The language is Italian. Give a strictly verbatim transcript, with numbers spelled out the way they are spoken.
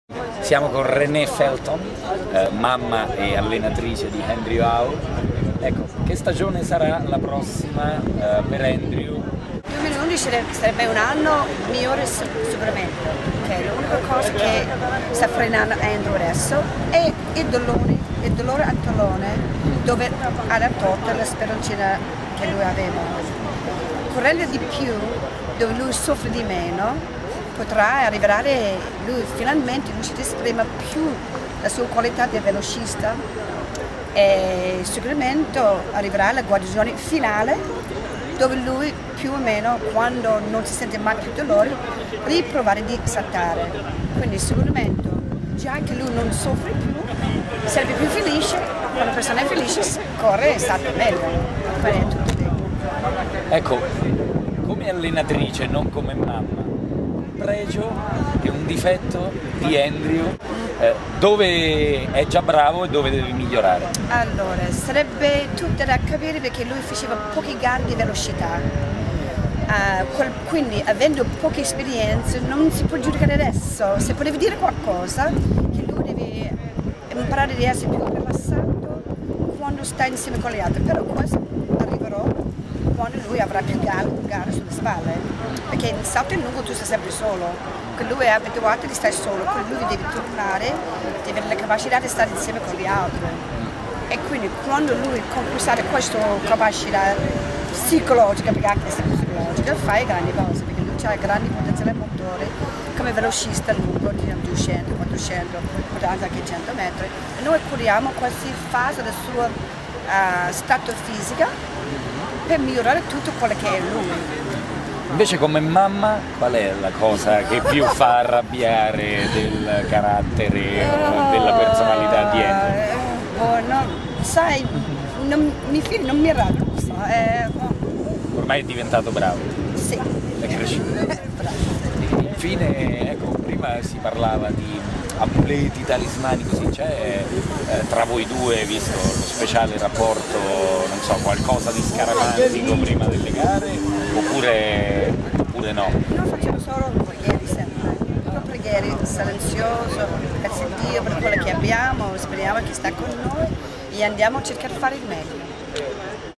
Siamo con Renée Felton, eh, mamma e allenatrice di Andrew Au. Ecco, che stagione sarà la prossima eh, per Andrew? duemilaundici sarebbe un anno migliore sicuramente, okay? L'unica cosa che sta frenando Andrew adesso è il dolore, il dolore al tallone, dove ha tolto la speroncina che lui aveva. Correndo di più, dove lui soffre di meno, potrà arrivare, lui finalmente non si esprime più la sua qualità di velocista e sicuramente arriverà alla guarigione finale dove lui più o meno, quando non si sente mai più dolore, riprovare di saltare. Quindi sicuramente già che lui non soffre più, sarebbe più felice, quando una persona è felice corre e salta meglio, fare tutto bene. Ecco, come allenatrice, non come mamma, pregio e un difetto di Andrew, eh, dove è già bravo e dove deve migliorare? Allora, sarebbe tutto da capire perché lui faceva poche gare di velocità, uh, quel, quindi avendo poche esperienze non si può giudicare adesso. Se poteva dire qualcosa, che lui deve imparare di essere più rilassato quando sta insieme con gli altri, però questo arriverò quando lui avrà più gare, gare sulle spalle, perché in salto in lungo tu sei sempre solo, lui è abituato di stare solo, quindi lui deve tornare, deve avere la capacità di stare insieme con gli altri e quindi quando lui conquista questa capacità psicologica, perché anche se psicologica, fa grandi cose, perché lui ha grandi potenziali motori come velocista lungo di duecento, quattrocento, anche cento metri e noi curiamo questa fase del suo uh, stato fisico per migliorare tutto quello che è lui. Invece come mamma, qual è la cosa che più fa arrabbiare del carattere o della personalità di Andrew? Oh, no, sai, non mi, non mi arrabbio, non so. Eh, Ormai è diventato bravo? Sì. È cresciuto? Infine, ecco, prima si parlava di amuleti, talismani, così c'è eh, tra voi due, visto lo speciale rapporto, non so, qualcosa di scaramantico prima delle gare oppure, oppure no? Noi facciamo solo preghiere sempre, solo preghiere silenzioso, grazie a Dio per quello che abbiamo, speriamo che sta con noi e andiamo a cercare di fare il meglio.